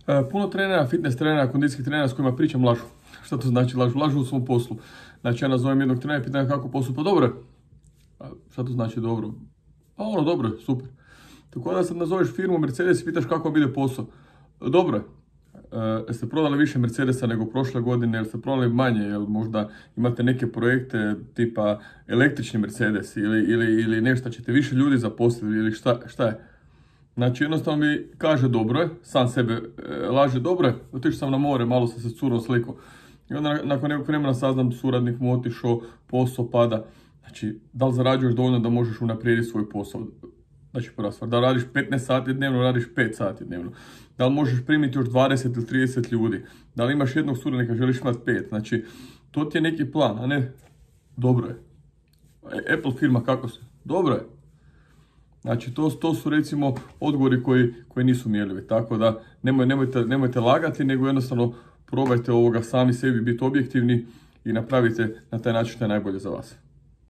Puno trenera, fitness trenera, kondicijskih trenera s kojima pričam lažu. Šta to znači lažu? Lažu u svom poslu. Znači ja nazovem jednog trenera i pitam kako poslu, pa dobro je. Šta to znači dobro? Pa ono dobro je, super. Tako da sad nazoveš firmu Mercedes i pitaš kako vam ide posao. Dobro je. Jeste prodali više Mercedesa nego prošle godine, jel ste prodali manje, jel možda imate neke projekte tipa električni Mercedes ili nešto, ćete više ljudi zaposliti ili šta je. Znači jednostavno mi kaže dobro je, sam sebe laže dobro je, otišao sam na more, malo sam se curno slikao. I onda nakon nekog vremena saznam suradnik mu otišao, posao pada. Znači, da li zarađuješ dovoljno da možeš unaprijediti svoj posao? Znači, prva stvar, da li radiš 15 sati dnevno, radiš 5 sati dnevno. Da li možeš primiti još 20 ili 30 ljudi? Da li imaš jednog suradnika, želiš imati 5? Znači, to ti je neki plan, a ne dobro je. Apple firma kako se? Dobro je. Znači, to su recimo odgovori koji nisu mjerljivi. Tako da, nemojte lagati, nego jednostavno probajte sami sebi biti objektivni i napravite na taj način što je najbolje za vas.